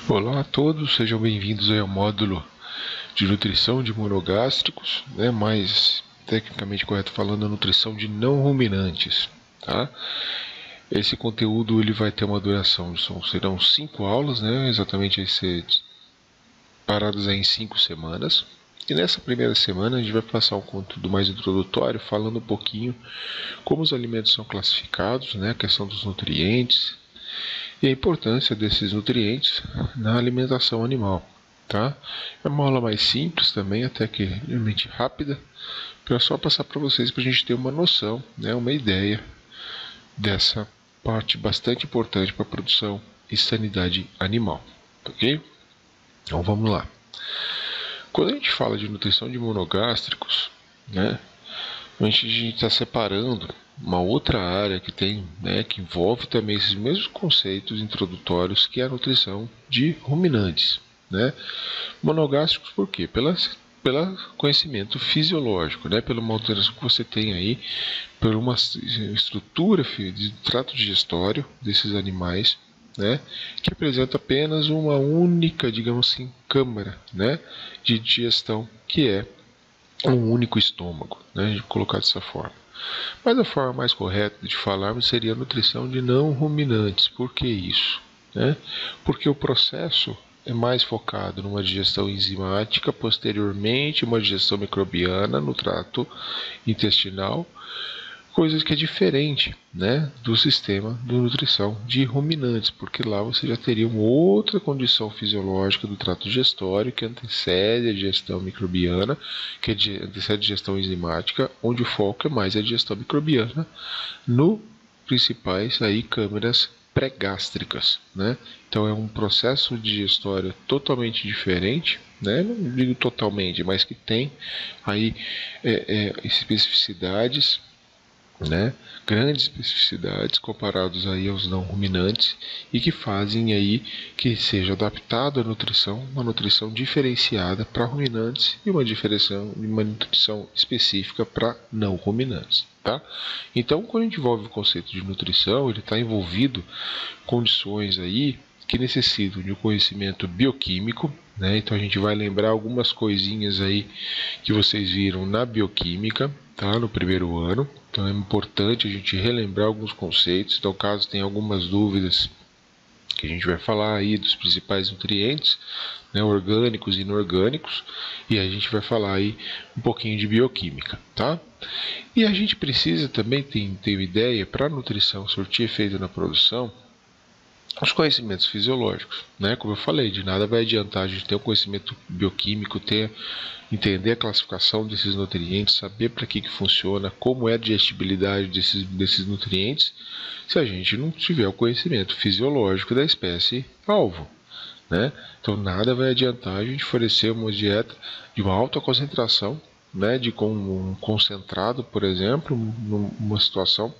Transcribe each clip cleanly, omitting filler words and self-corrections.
Olá a todos, sejam bem-vindos ao módulo de nutrição de monogástricos, mais tecnicamente correto falando, a nutrição de não ruminantes, tá? Esse conteúdo ele vai ter uma duração, serão 5 aulas, exatamente paradas em 5 semanas. E nessa primeira semana a gente vai passar um conteúdo mais introdutório, falando um pouquinho como os alimentos são classificados, a questão dos nutrientes, e a importância desses nutrientes na alimentação animal, tá? É uma aula mais simples também, até que realmente rápida, para só passar para vocês para a gente ter uma noção, uma ideia dessa parte bastante importante para a produção e sanidade animal, ok? Então vamos lá. Quando a gente fala de nutrição de monogástricos, a gente está separando uma outra área que tem, que envolve também esses mesmos conceitos introdutórios, que é a nutrição de ruminantes, Monogástricos por quê? Pelo conhecimento fisiológico, pela uma alteração que você tem aí, por uma estrutura de trato digestório desses animais, que apresenta apenas uma única, digamos assim, câmara, de digestão, que é um único estômago, de colocar dessa forma. Mas a forma mais correta de falarmos seria a nutrição de não ruminantes. Por que isso? Porque o processo é mais focado numa digestão enzimática, posteriormente uma digestão microbiana no trato intestinal, coisas que é diferente, do sistema de nutrição de ruminantes, porque lá você já teria uma outra condição fisiológica do trato digestório que antecede a digestão microbiana, que antecede a digestão enzimática, onde o foco é mais a digestão microbiana no principais aí câmeras pré-gástricas, Então é um processo digestório totalmente diferente, não digo totalmente, mas que tem aí especificidades, grandes especificidades comparados aí aos não ruminantes, e que fazem aí que seja adaptado a nutrição, uma nutrição diferenciada para ruminantes e uma nutrição específica para não ruminantes, tá? Então, quando a gente envolve o conceito de nutrição, ele está envolvido condições aí que necessitam de um conhecimento bioquímico, Então a gente vai lembrar algumas coisinhas aí que vocês viram na bioquímica, tá? No primeiro ano. Então é importante a gente relembrar alguns conceitos. Então, caso tenha algumas dúvidas, que a gente vai falar aí dos principais nutrientes, orgânicos e inorgânicos, e a gente vai falar aí um pouquinho de bioquímica, tá? E a gente precisa também ter uma ideia, para a nutrição surtir efeito na produção, os conhecimentos fisiológicos, Como eu falei, de nada vai adiantar a gente ter um conhecimento bioquímico, entender a classificação desses nutrientes, saber para que funciona, como é a digestibilidade desses nutrientes, se a gente não tiver o conhecimento fisiológico da espécie alvo, Então nada vai adiantar a gente oferecer uma dieta de uma alta concentração, com um concentrado, por exemplo, numa situação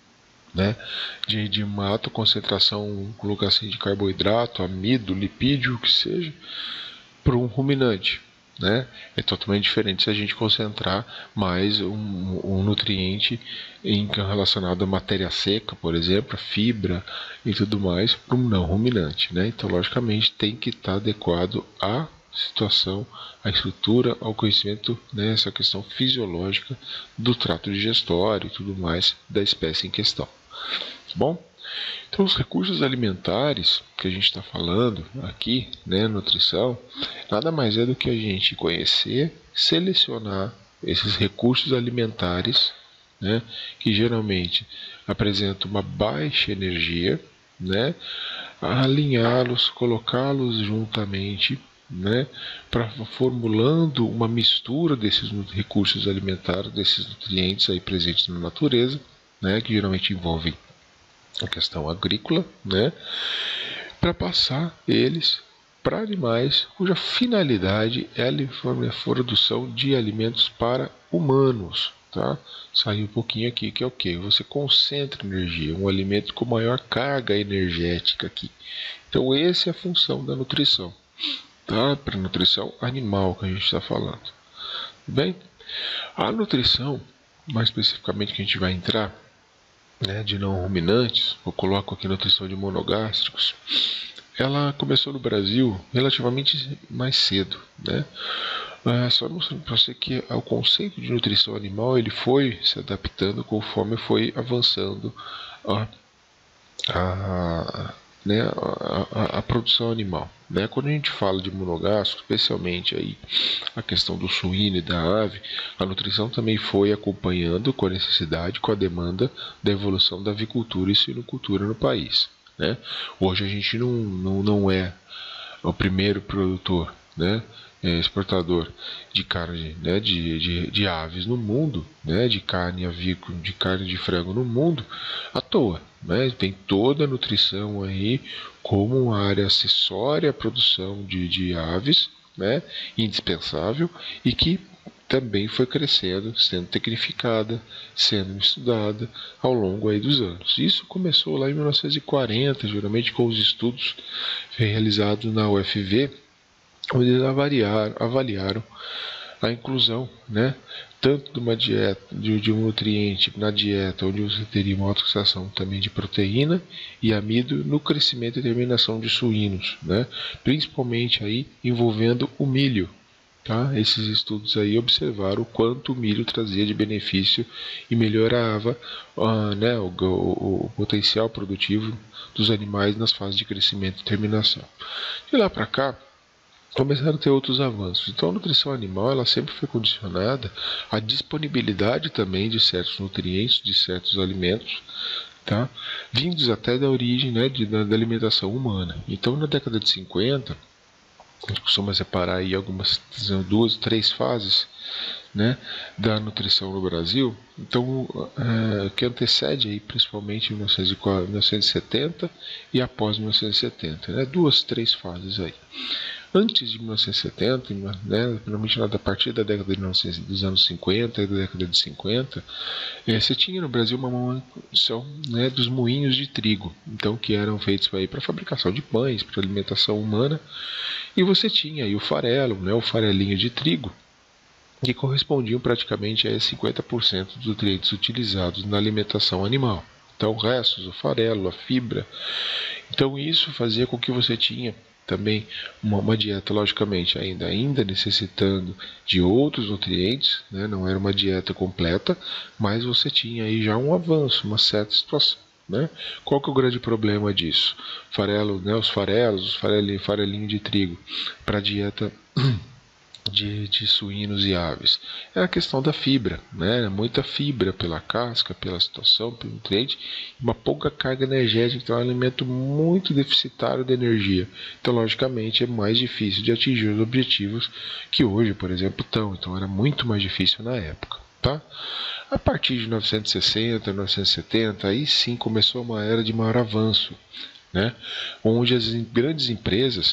de uma alta concentração, colocar assim, de carboidrato, amido, lipídio, o que seja, para um ruminante. É totalmente diferente se a gente concentrar mais um nutriente relacionado à matéria seca, por exemplo, a fibra e tudo mais, para um não ruminante. Então, logicamente, tem que estar adequado à situação, à estrutura, ao conhecimento, essa questão fisiológica do trato digestório e tudo mais da espécie em questão. Bom, então os recursos alimentares que a gente está falando aqui, nutrição, nada mais é do que a gente conhecer, selecionar esses recursos alimentares, que geralmente apresentam uma baixa energia, alinhá-los, colocá-los juntamente, para formulando uma mistura desses recursos alimentares, desses nutrientes aí presentes na natureza, que geralmente envolvem a questão agrícola, para passar eles para animais cuja finalidade é a produção de alimentos para humanos, tá? Saiu um pouquinho aqui, que é o que? Você concentra energia, um alimento com maior carga energética aqui. Então essa é a função da nutrição, tá? Para a nutrição animal que a gente está falando. Bem, a nutrição, mais especificamente que a gente vai entrar, de não ruminantes, eu coloco aqui nutrição de monogástricos, ela começou no Brasil relativamente mais cedo, né? Só mostrando para você que o conceito de nutrição animal ele foi se adaptando conforme foi avançando a, a, né, a produção animal. Né? Quando a gente fala de monogástrico, especialmente aí a questão do suíno e da ave, a nutrição também foi acompanhando com a necessidade, com a demanda da evolução da avicultura e suinocultura no país. Né? Hoje a gente não é o primeiro produtor, né, exportador de carne, né, de aves no mundo, né, de carne avícola, de carne de frango no mundo, à toa. Né? Tem toda a nutrição aí como uma área acessória à produção de aves, né, indispensável e que também foi crescendo, sendo tecnificada, sendo estudada ao longo aí dos anos. Isso começou lá em 1940, geralmente com os estudos realizados na UFV, onde eles avaliaram a inclusão, né, tanto de uma dieta, de um nutriente na dieta, onde você teria uma autofixação também de proteína e amido no crescimento e terminação de suínos, né, principalmente aí envolvendo o milho. Tá? Esses estudos aí observaram o quanto o milho trazia de benefício e melhorava né, o potencial produtivo dos animais nas fases de crescimento e terminação. De lá para cá, começaram a ter outros avanços. Então a nutrição animal ela sempre foi condicionada à disponibilidade também de certos nutrientes, de certos alimentos, tá? Vindos até da origem, né, da alimentação humana. Então na década de 50, a gente costuma separar aí algumas 2, 3 fases, né, da nutrição no Brasil. Então, que antecede aí principalmente 1970 e após 1970, né, 2, 3 fases aí. Antes de 1970, né, normalmente a partir da década dos anos 50 e da década de 50, você tinha no Brasil uma manutenção, né, dos moinhos de trigo, então que eram feitos para fabricação de pães, para alimentação humana, e você tinha aí o farelo, né, o farelinho de trigo, que correspondiam praticamente a 50% dos nutrientes utilizados na alimentação animal. Então, restos, o farelo, a fibra. Então, isso fazia com que você tinha também uma dieta, logicamente, ainda necessitando de outros nutrientes, né? Não era uma dieta completa, mas você tinha aí já um avanço, uma certa situação. Né? Qual que é o grande problema disso? Farelo, né? Os farelinho de trigo para a dieta de suínos e aves. É a questão da fibra, né? Muita fibra pela casca, pela situação, pelo nutriente, uma pouca carga energética, então é um alimento muito deficitário de energia. Então, logicamente, é mais difícil de atingir os objetivos que hoje, por exemplo, estão. Então, era muito mais difícil na época. Tá? A partir de 1960, 1970, aí sim começou uma era de maior avanço, né? Onde as grandes empresas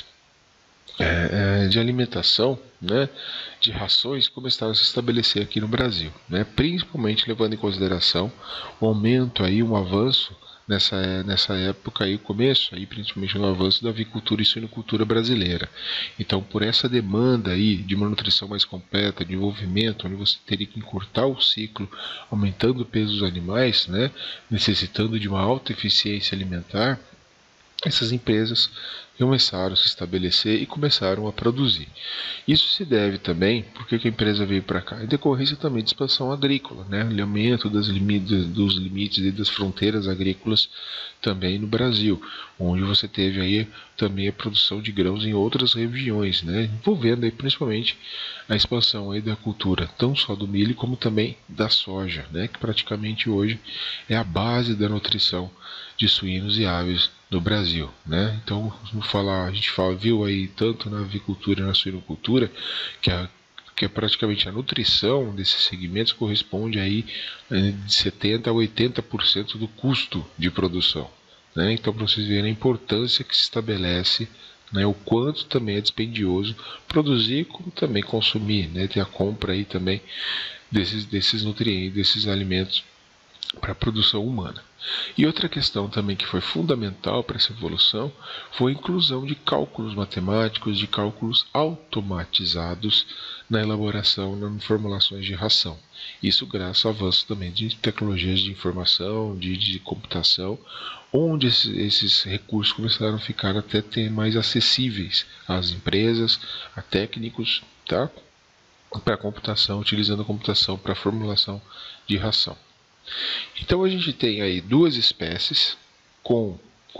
de alimentação, né, de rações começaram a se estabelecer aqui no Brasil, né, principalmente levando em consideração o aumento aí, um avanço nessa época aí, o começo aí, principalmente no avanço da avicultura e suinocultura brasileira. Então, por essa demanda aí de uma nutrição mais completa, de envolvimento, onde você teria que encurtar o ciclo, aumentando o peso dos animais, né, necessitando de uma alta eficiência alimentar, essas empresas começaram a se estabelecer e começaram a produzir. Isso se deve também, porque a empresa veio para cá, em decorrência também de expansão agrícola, né? O aumento dos limites e das fronteiras agrícolas também no Brasil, onde você teve aí também a produção de grãos em outras regiões, né? Envolvendo aí principalmente a expansão aí da cultura, não só do milho, como também da soja, né? Que praticamente hoje é a base da nutrição de suínos e aves no Brasil, né? Então, a gente viu aí tanto na avicultura e na suinocultura que é praticamente a nutrição desses segmentos corresponde aí de 70 a 80% do custo de produção, né? Então, para vocês verem a importância que se estabelece, né, o quanto também é dispendioso produzir, como também consumir, né? Ter a compra aí também desses nutrientes, desses alimentos para a produção humana. E outra questão também que foi fundamental para essa evolução foi a inclusão de cálculos matemáticos, de cálculos automatizados na elaboração, nas formulações de ração. Isso graças ao avanço também de tecnologias de informação, de computação, onde esses recursos começaram a ficar até mais acessíveis às empresas, a técnicos, tá? Para computação, utilizando a computação para a formulação de ração. Então a gente tem aí duas espécies com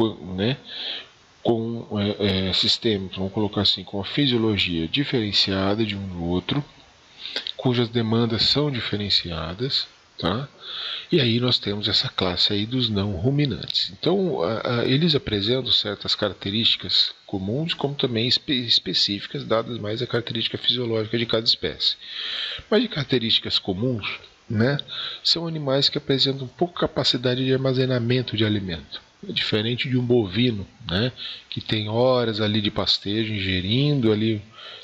sistemas, vamos colocar assim, com a fisiologia diferenciada de um do outro, cujas demandas são diferenciadas, tá? E aí nós temos essa classe aí dos não ruminantes. Então eles apresentam certas características comuns, como também específicas, dadas mais a característica fisiológica de cada espécie. Mas de características comuns, são animais que apresentam pouca capacidade de armazenamento de alimento. É diferente de um bovino, que tem horas ali de pastejo, ingerindo ali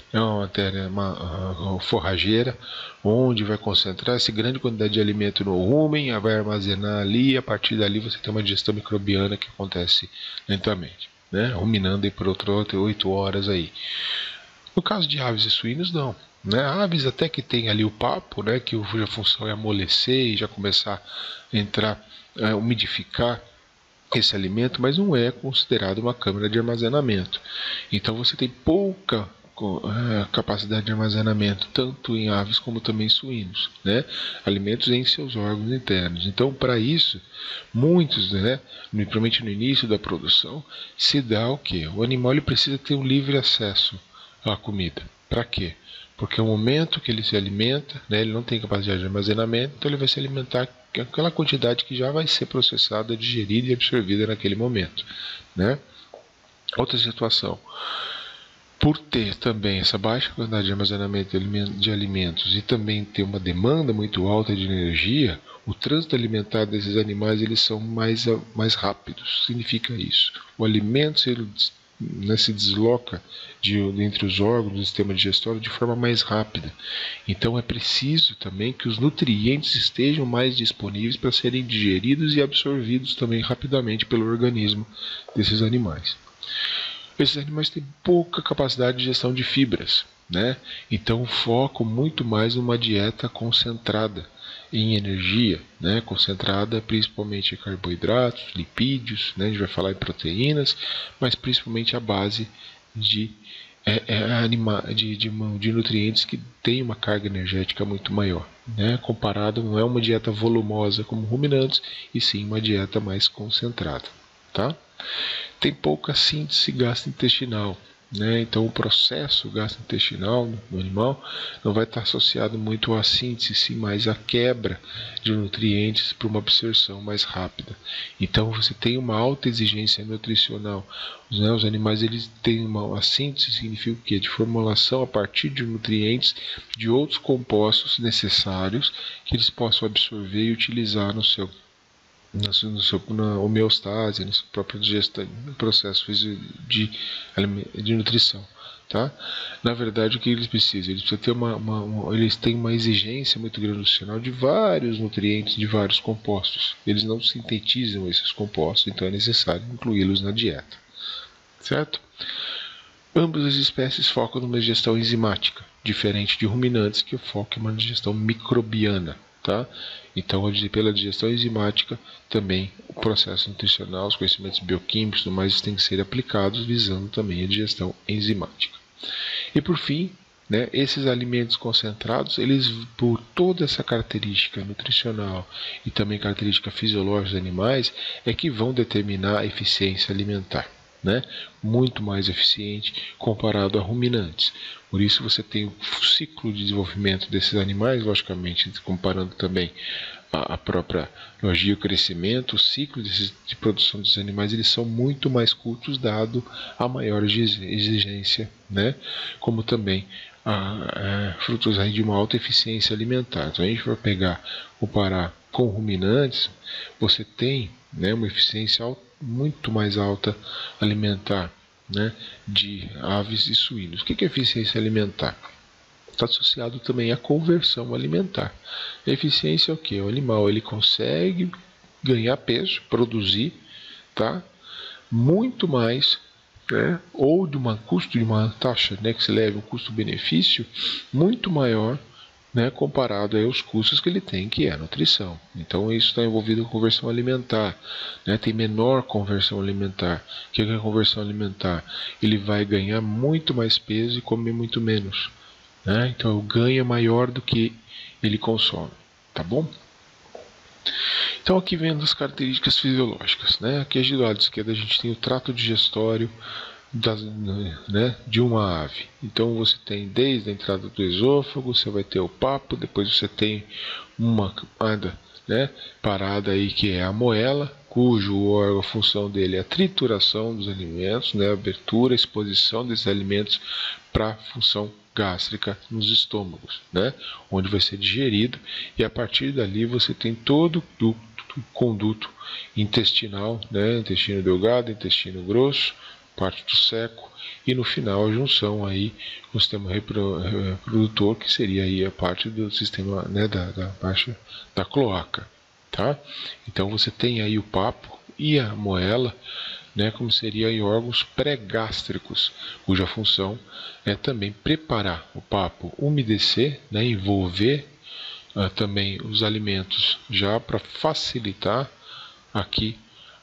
uma forrageira, onde vai concentrar essa grande quantidade de alimento no rumen, vai armazenar ali, e a partir dali você tem uma digestão microbiana que acontece lentamente, ruminando aí por outras 8 horas aí. No caso de aves e suínos, não. Aves até que tem ali o papo, cuja função é amolecer e já começar a entrar, umidificar esse alimento, mas não é considerado uma câmara de armazenamento. Então você tem pouca capacidade de armazenamento, tanto em aves como também em suínos, alimentos em seus órgãos internos. Então, para isso, muitos, principalmente no início da produção, se dá o quê? O animal ele precisa ter um livre acesso à comida. Para quê? Porque o momento que ele se alimenta, ele não tem capacidade de armazenamento, então ele vai se alimentar com aquela quantidade que já vai ser processada, digerida e absorvida naquele momento. Outra situação, por ter também essa baixa quantidade de armazenamento de alimentos e também ter uma demanda muito alta de energia, o trânsito alimentar desses animais eles são mais rápidos. Significa isso. O alimento se desloca entre os órgãos do sistema digestório de forma mais rápida. Então é preciso também que os nutrientes estejam mais disponíveis para serem digeridos e absorvidos também rapidamente pelo organismo desses animais. Esses animais têm pouca capacidade de digestão de fibras, então foco muito mais numa dieta concentrada em energia, concentrada principalmente em carboidratos, lipídios, a gente vai falar em proteínas, mas principalmente a base de nutrientes que tem uma carga energética muito maior, comparado, não é uma dieta volumosa como ruminantes, e sim uma dieta mais concentrada, tá? Tem pouca síntese gastrointestinal, então o processo gastrointestinal no animal não vai estar associado muito à síntese, sim mais à quebra de nutrientes para uma absorção mais rápida. Então você tem uma alta exigência nutricional. Os animais eles têm a síntese, significa o quê? De formulação a partir de nutrientes de outros compostos necessários que eles possam absorver e utilizar na homeostase, na sua própria digestão, no processo de nutrição, tá? Na verdade, o que eles precisam? Eles precisam ter eles têm uma exigência muito grande nutricional de vários nutrientes, de vários compostos. Eles não sintetizam esses compostos, então é necessário incluí-los na dieta, certo? Ambas as espécies focam numa digestão enzimática, diferente de ruminantes que focam em uma digestão microbiana. Tá? Então, pela digestão enzimática, também o processo nutricional, os conhecimentos bioquímicos e tudo mais têm que ser aplicados, visando também a digestão enzimática. E por fim, esses alimentos concentrados, eles, por toda essa característica nutricional e também característica fisiológica dos animais, é que vão determinar a eficiência alimentar. Muito mais eficiente comparado a ruminantes. Por isso você tem o ciclo de desenvolvimento desses animais, logicamente comparando também a própria logia e o crescimento, o ciclo de produção dos animais, eles são muito mais curtos dado a maior exigência, como também frutos aí de uma alta eficiência alimentar. Então a gente vai comparar com ruminantes, você tem uma eficiência muito mais alta alimentar, de aves e suínos. O que é eficiência alimentar? está associado também à conversão alimentar. A eficiência é o que? O animal ele consegue ganhar peso, produzir, tá? Muito mais, né? Ou de uma taxa, né, que se leve um custo-benefício muito maior, né, comparado aí aos custos que ele tem, que é a nutrição. Então isso está envolvido com conversão alimentar, né, tem menor conversão alimentar. O que é a conversão alimentar? Ele vai ganhar muito mais peso e comer muito menos, né? Então o ganho é maior do que ele consome, tá bom? Então aqui vem as características fisiológicas, né? Aqui do lado esquerdo a gente tem o trato digestório de uma ave. Então você tem desde a entrada do esôfago, você vai ter o papo, depois você tem uma camada, né, parada aí que é a moela, cujo órgão, a função dele é a trituração dos alimentos, né, a abertura, a exposição desses alimentos para a função gástrica nos estômagos, né, onde vai ser digerido, e a partir dali você tem todo o conduto intestinal, né, intestino delgado, intestino grosso, parte do seco, e no final a junção aí com o sistema reprodutor, que seria aí a parte do sistema, né, da parte da cloaca, tá? Então você tem aí o papo e a moela, né, como seria aí órgãos pré-gástricos, cuja função é também preparar o papo, umedecer, né, envolver também os alimentos já para facilitar aqui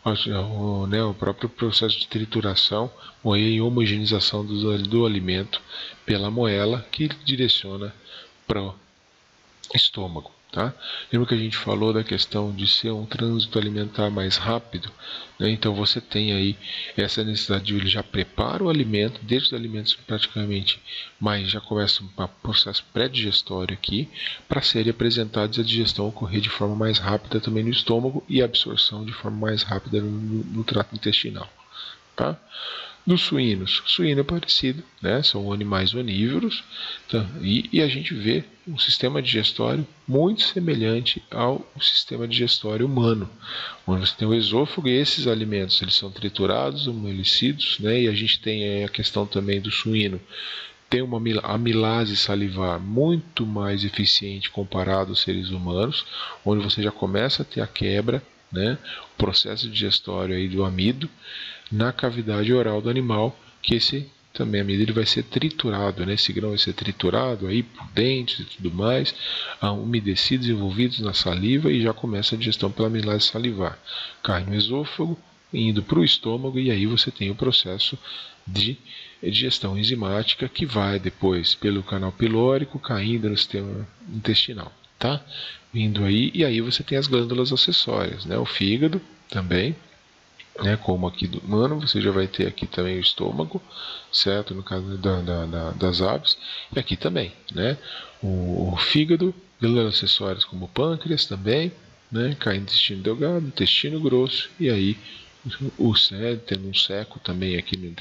o próprio processo de trituração e homogeneização do alimento pela moela, que direciona para o estômago, tá? Lembra que a gente falou da questão de ser um trânsito alimentar mais rápido, né? Então você tem aí essa necessidade de ele já prepara o alimento, deixa os alimentos praticamente, mas já começa um processo pré-digestório aqui, para serem apresentados e a digestão ocorrer de forma mais rápida também no estômago e a absorção de forma mais rápida no trato intestinal, tá? Dos suínos, suíno é parecido, né? São animais onívoros, tá? E a gente vê um sistema digestório muito semelhante ao sistema digestório humano, onde você tem o esôfago e esses alimentos eles são triturados, umedecidos, né? E a gente tem a questão também do suíno, tem uma amilase salivar muito mais eficiente comparado aos seres humanos, onde você já começa a ter a quebra, né? O processo digestório aí do amido na cavidade oral do animal, que esse também amido ele vai ser triturado, né? Esse grão vai ser triturado aí por dentes e tudo mais, umedecidos, envolvidos na saliva, e já começa a digestão pela amilase salivar. Cai no esôfago, indo para o estômago, e aí você tem o processo de digestão enzimática que vai depois pelo canal pilórico, caindo no sistema intestinal, tá? Vindo aí, e aí você tem as glândulas acessórias, né? O fígado também, né, como aqui do humano, você já vai ter aqui também o estômago, certo? No caso das aves, e aqui também, né? O fígado, glândulas acessórias como o pâncreas também, né? Cai no intestino delgado, intestino grosso, e aí o cérebro tendo um seco também aqui no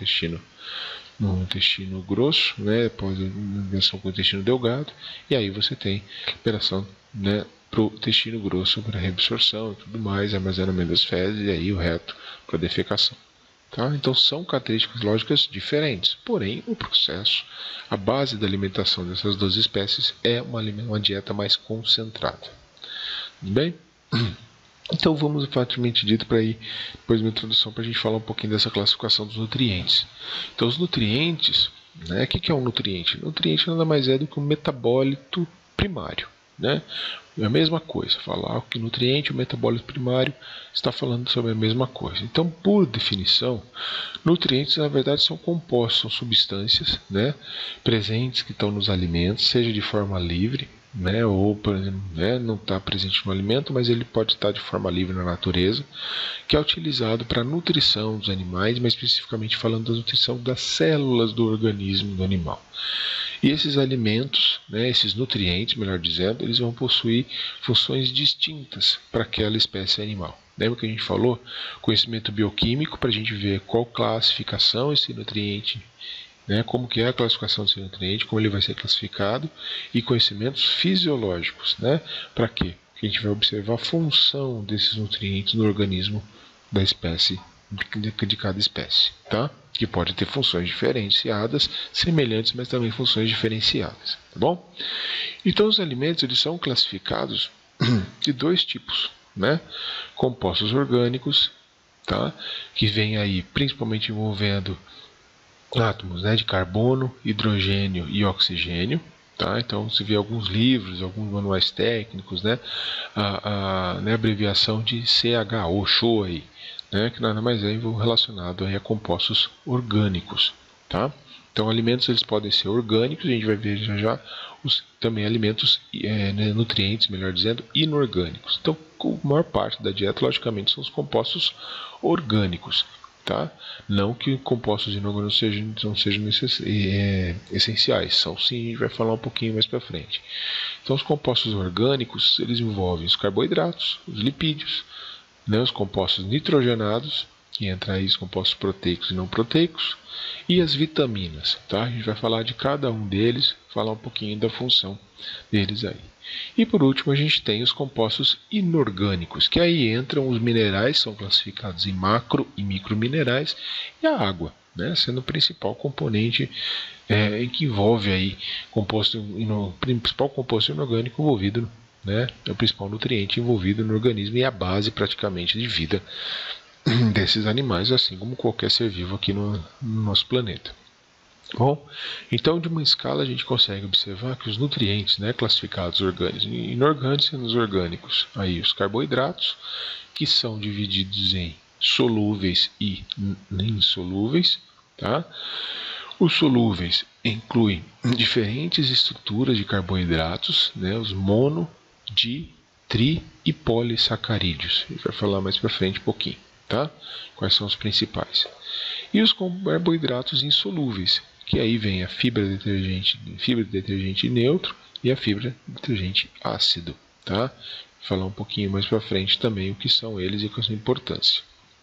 intestino grosso, né? Após a ligação com o intestino delgado, e aí você tem liberação, né, para o intestino grosso para reabsorção e tudo mais, armazenamento das fezes, e aí o reto para defecação. Tá? Então são características lógicas diferentes, porém o processo, a base da alimentação dessas duas espécies é uma dieta mais concentrada. Tudo bem? Então vamos praticamente dito para ir depois de uma introdução para a gente falar um pouquinho dessa classificação dos nutrientes. Então os nutrientes, né? O que é um nutriente? Nutriente nada mais é do que um metabólito primário, né? É a mesma coisa, falar que nutriente e o metabólito primário está falando sobre a mesma coisa. Então, por definição, nutrientes na verdade são compostos, são substâncias, né, presentes que estão nos alimentos, seja de forma livre, né, ou por exemplo, né, não está presente no alimento, mas ele pode estar de forma livre na natureza, que é utilizado para a nutrição dos animais, mas especificamente falando da nutrição das células do organismo do animal. E esses alimentos, né, esses nutrientes, melhor dizendo, eles vão possuir funções distintas para aquela espécie animal. Lembra que a gente falou? Conhecimento bioquímico para a gente ver qual classificação esse nutriente, né, como que é a classificação desse nutriente, como ele vai ser classificado, e conhecimentos fisiológicos, né, para quê? Porque a gente vai observar a função desses nutrientes no organismo da espécie, de cada espécie, tá? que pode ter funções diferenciadas, semelhantes, mas também funções diferenciadas, tá bom? Então os alimentos eles são classificados de dois tipos, né? Compostos orgânicos, tá? Que vem aí principalmente envolvendo átomos, né, de carbono, hidrogênio e oxigênio. Tá? Então, se vê alguns livros, alguns manuais técnicos, né, a abreviação de CHO, CHO aí, né, que nada mais é relacionado aí a compostos orgânicos. Tá? Então, alimentos eles podem ser orgânicos, a gente vai ver já também alimentos, nutrientes, melhor dizendo, inorgânicos. Então, a maior parte da dieta, logicamente, são os compostos orgânicos. Tá? Não que compostos inorgânicos não sejam essenciais, são sim, a gente vai falar um pouquinho mais para frente. Então, os compostos orgânicos eles envolvem os carboidratos, os lipídios, né, os compostos nitrogenados, que entra aí os compostos proteicos e não proteicos, e as vitaminas. Tá? A gente vai falar de cada um deles, falar um pouquinho da função deles aí. E por último a gente tem os compostos inorgânicos, que aí entram os minerais, são classificados em macro e microminerais, e a água, né, sendo o principal componente que envolve aí o principal composto inorgânico envolvido, né, é o principal nutriente envolvido no organismo e a base praticamente de vida desses animais, assim como qualquer ser vivo aqui no nosso planeta. Bom, então de uma escala a gente consegue observar que os nutrientes, né, classificados orgânicos e inorgânicos sendo os orgânicos, aí os carboidratos, que são divididos em solúveis e insolúveis, tá? Os solúveis incluem diferentes estruturas de carboidratos, né, os mono, di, tri e polissacarídeos. A gente vai falar mais para frente um pouquinho, tá? Quais são os principais? E os carboidratos insolúveis, que aí vem a fibra de detergente neutro e a fibra de detergente ácido, tá? Vou falar um pouquinho mais para frente também o que são eles e qual a sua importância.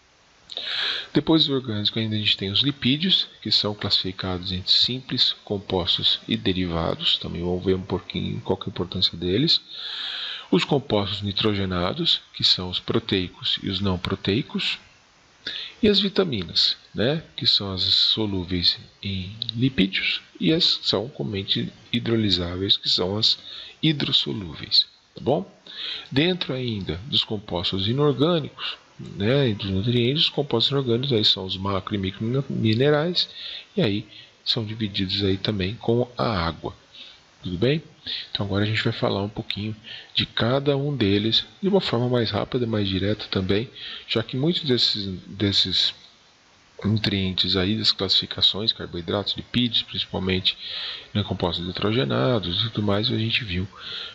Depois dos orgânicos ainda a gente tem os lipídios, que são classificados entre simples, compostos e derivados, também vamos ver um pouquinho qual que é a importância deles. Os compostos nitrogenados, que são os proteicos e os não proteicos. E as vitaminas, né, que são as solúveis em lipídios e as são comumente hidrolisáveis, que são as hidrossolúveis. Tá bom? Dentro ainda dos compostos inorgânicos, né, e dos nutrientes, os compostos inorgânicos aí são os macro e microminerais e aí são divididos aí também com a água. Tudo bem? Então agora a gente vai falar um pouquinho de cada um deles de uma forma mais rápida, mais direta também, já que muitos desses nutrientes aí, das classificações, carboidratos, lipídios, principalmente, né, compostos nitrogenados e tudo mais, a gente viu,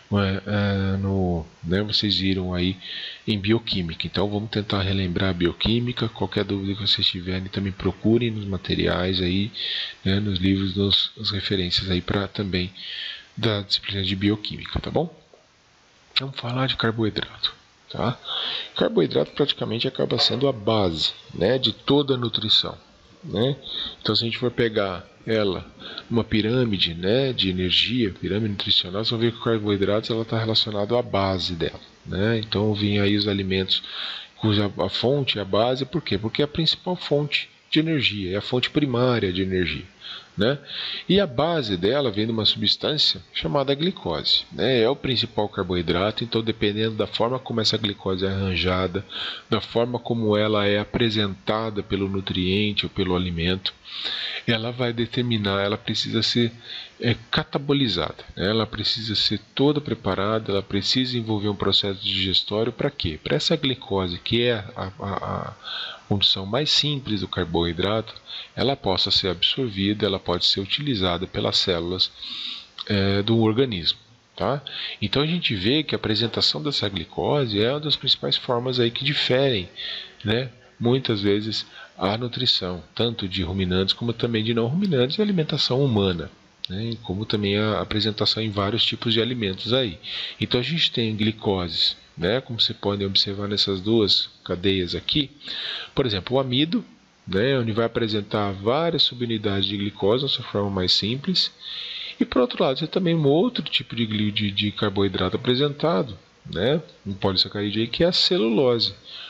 vocês viram aí em bioquímica. Então vamos tentar relembrar a bioquímica. Qualquer dúvida que vocês tiverem, também procurem nos materiais aí, né, nos livros, nas referências aí para também da disciplina de bioquímica, tá bom? Vamos falar de carboidrato, tá? Carboidrato praticamente acaba sendo a base, né, de toda a nutrição, né? Então se a gente for pegar ela uma pirâmide, né, de energia, pirâmide nutricional, vocês vão ver que o carboidrato ela está relacionado à base dela, né? Então vem aí os alimentos cuja a fonte, a base, por quê? Porque é a principal fonte de energia, é a fonte primária de energia, né? E a base dela vem de uma substância chamada glicose, né? É o principal carboidrato, então dependendo da forma como essa glicose é arranjada, da forma como ela é apresentada pelo nutriente ou pelo alimento, ela vai determinar, ela precisa ser catabolizada, né? Ela precisa ser toda preparada, ela precisa envolver um processo digestório para quê? Para essa glicose, que é a condição mais simples do carboidrato, ela possa ser absorvida, ela pode ser utilizada pelas células do organismo. Tá? Então a gente vê que a apresentação dessa glicose é uma das principais formas aí que diferem, né, muitas vezes a nutrição, tanto de ruminantes como também de não ruminantes e alimentação humana, né, como também a apresentação em vários tipos de alimentos aí. Então a gente tem glicoses, né, como vocês podem observar nessas duas cadeias aqui, por exemplo, o amido, né, onde vai apresentar várias subunidades de glicose na sua forma mais simples, e por outro lado, você também tem um outro tipo de carboidrato apresentado, né, um polissacarídeo aí, que é a celulose,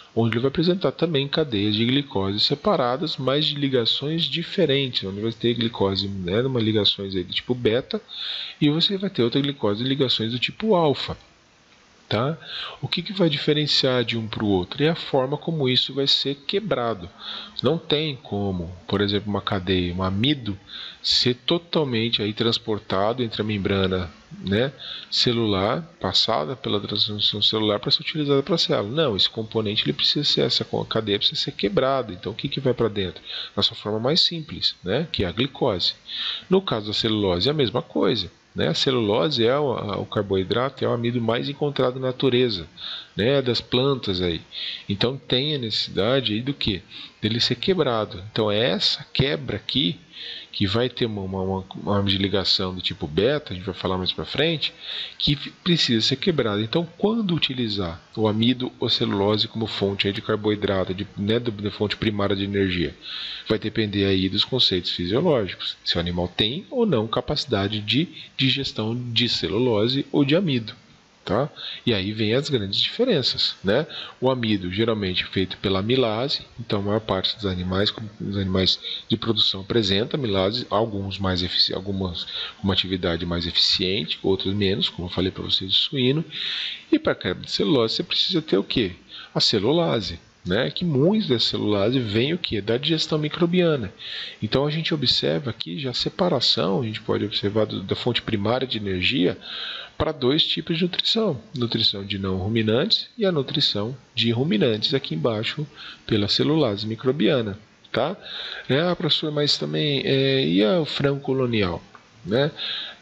onde ele vai apresentar também cadeias de glicose separadas, mas de ligações diferentes, onde vai ter glicose, né, uma ligações aí do tipo beta, e você vai ter outra glicose de ligações do tipo alfa. Tá? O que vai diferenciar de um para o outro? É a forma como isso vai ser quebrado. Não tem como, por exemplo, uma cadeia, um amido, ser totalmente aí transportado entre a membrana, né, celular, passada pela transmissão celular para ser utilizada para a célula. Não, esse componente ele precisa ser, essa cadeia precisa ser quebrada. Então o que vai para dentro? Na sua forma mais simples, né, que é a glicose. No caso da celulose é a mesma coisa. Né? A celulose é o carboidrato, é o amido mais encontrado na natureza, né? Das plantas aí. Então tem a necessidade aí do que? Dele ser quebrado. Então é essa quebra aqui que vai ter uma ligação do tipo beta, a gente vai falar mais para frente, que precisa ser quebrada. Então, quando utilizar o amido ou celulose como fonte aí de carboidrato, né, da fonte primária de energia, vai depender aí dos conceitos fisiológicos, se o animal tem ou não capacidade de digestão de celulose ou de amido. Tá? E aí vem as grandes diferenças, né? O amido geralmente é feito pela amilase, então a maior parte dos animais de produção apresenta amilase, alguns mais algumas com uma atividade mais eficiente, outros menos, como eu falei para vocês, o suíno. E para a quebra de celulose você precisa ter o quê? A celulase. Né, que muitos da celulase vem o que? Da digestão microbiana. Então a gente observa aqui já a separação, a gente pode observar da fonte primária de energia para dois tipos de nutrição. Nutrição de não ruminantes e a nutrição de ruminantes aqui embaixo pela celulase microbiana. Tá? Professor, mas também e o frango colonial? Né?